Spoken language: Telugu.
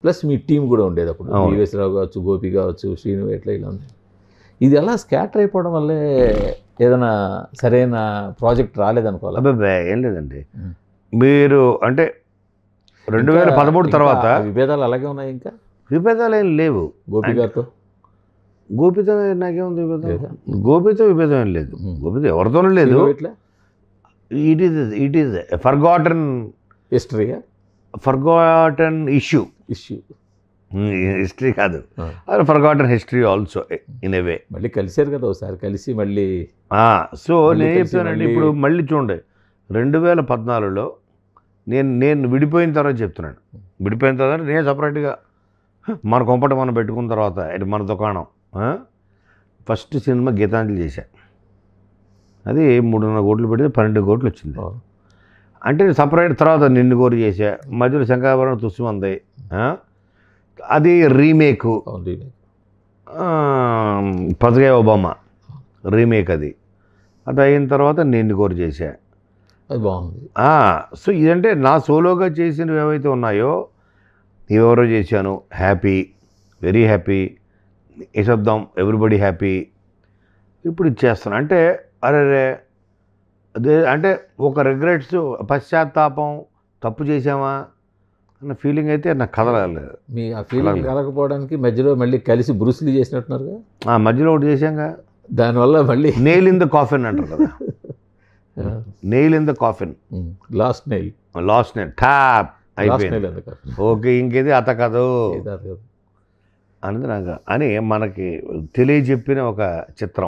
ప్లస్ మీ టీం కూడా ఉండేది అప్పుడు. విఎస్ రావు కావచ్చు, గోపి కావచ్చు, శ్రీను వైట్ల ఇలా ఉంది. ఇది ఎలా స్కాటర్ అయిపోవడం వల్లే ఏదైనా సరైన ప్రాజెక్ట్ రాలేదనుకోవాలి? అబ్బాయి ఏం లేదండి, మీరు అంటే 2013 తర్వాత విభేదాలు అలాగే ఉన్నాయి. ఇంకా విభేదాలు ఏం లేవు గోపి గారితో. గోపితో నాకేముంది విభేదం? గోపితో విభేదం ఏం లేదు, గోపితో ఎవరితోనూ లేదు. It is forgotten history, forgotten issue. History కాదు, అది forgotten history also in a way. మళ్ళీ కలిసారు కదా ఒకసారి, కలిసి మళ్ళీ. సో నేను చెప్తానండి, ఇప్పుడు మళ్ళీ చూడండి 2014లో నేను విడిపోయిన తర్వాత చెప్తున్నాను. విడిపోయిన తర్వాత నేను సపరేట్గా మన కొంపట మనం పెట్టుకున్న తర్వాత ఇది మన దుకాణం. ఫస్ట్ సినిమా గీతాంజలి చేశా, అది 3.5 కోట్లు పెడితే 12 కోట్లు వచ్చింది. అంటే సపరేట్ తర్వాత నిన్ను కోరి చేశా, మధ్యలో శంకరాభరణం తుస్సుమంది, అది రీమేకు. పదగే ఒబామా రీమేక్ అది అయిన తర్వాత నిన్ను కోరి చేశా, అది బాగుంది. సో ఇదంటే నా సోలోగా చేసినవి ఏవైతే ఉన్నాయో ఎవరో చేశాను, హ్యాపీ, వెరీ హ్యాపీ, వేసేద్దాం, ఎవ్రీబడి హ్యాపీ. ఇప్పుడు ఇచ్చేస్తాను అంటే అరే అదే అంటే ఒక రిగ్రెట్స్, పశ్చాత్తాపం, తప్పు చేసామా అన్న ఫీలింగ్ అయితే నాకు కదలలేదు. మీ ఆ ఫీలింగ్ కలగకపోవడానికి మధ్యలో మళ్ళీ కలిసి బ్రూస్లీ చేసినట్టున్నారుగా. మధ్యలో ఒకటి చేశాంగా, దానివల్ల మళ్ళీ నెయిల్ ఇన్ ద కాఫిన్ అంటారు కదా. Nail in the coffin, last nail tap అయిపోయింది. ఓకే, ఇంకేది అత కదు అనేది నాకు అని మనకి తెలియజెప్పిన ఒక చిత్రం.